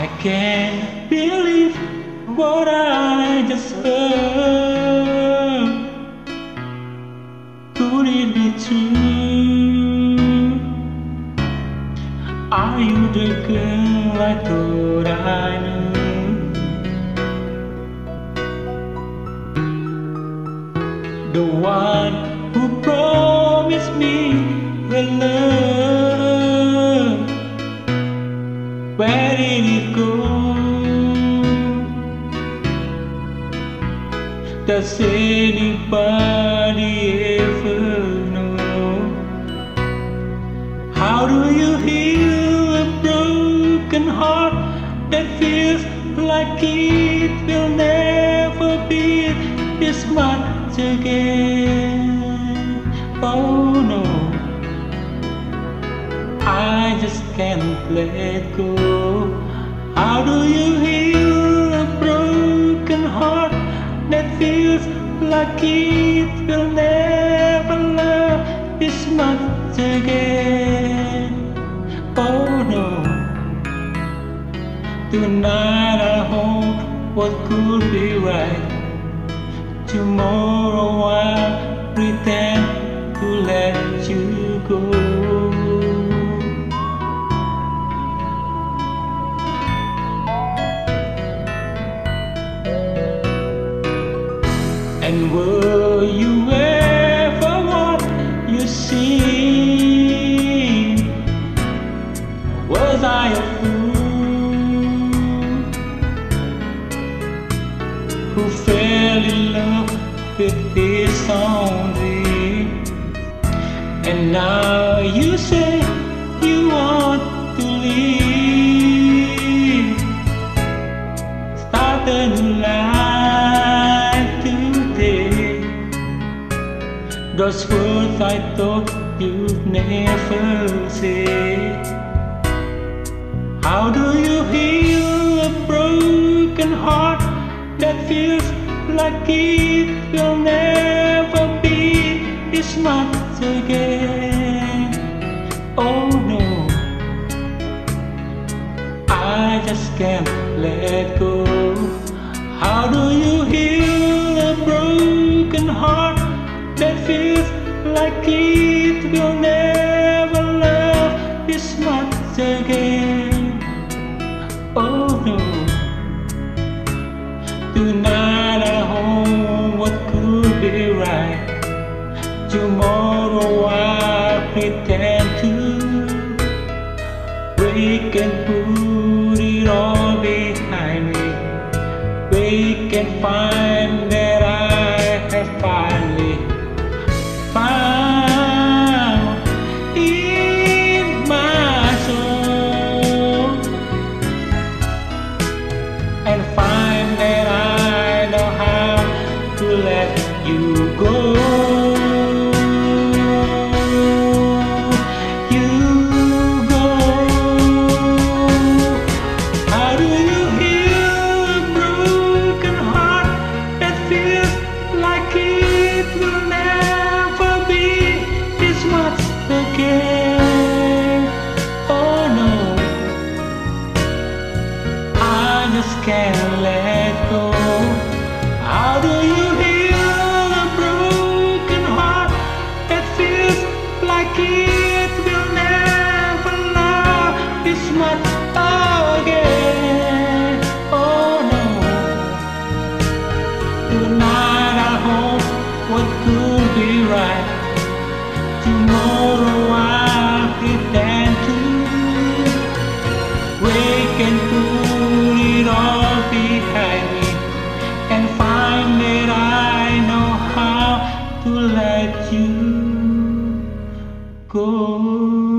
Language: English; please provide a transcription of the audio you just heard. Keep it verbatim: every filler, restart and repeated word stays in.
I can't believe what I just heard. Could it be true? Are you the girl I thought I knew? The one who promised me the love. Where did it go? Does anybody ever know? How do you heal a broken heart that feels like it will never beat this much again? Oh no, I just can't let go. How do you heal a broken heart that feels like it will never love this much again? Oh no, tonight I hope what could be right. Tomorrow I'll pretend to let you go. And were you ever what you see? Was I a fool who fell in love with his own dream? And now you say you want to leave, start a new life today. Those words I thought you'd never say. How do you heal a broken heart that feels like it will never be this much again? Oh no, I just can't let go. How do you heal a broken heart that feels like it will never love this much again? Oh no, tonight I hope what could be right. Tomorrow I'll pretend to wake and put it all behind me. Wake and find that I have finally found in my soul, and find that I know how to let you go. You go. How do you heal a broken heart that feels like it will never be this much again? Oh no, I just can't let go. How do you heal a broken heart that feels like it will never love this much again? Oh no, tonight I hope what could be right. Tomorrow I'll pretend to wake and put it all behind me, and find that I know how to let you go.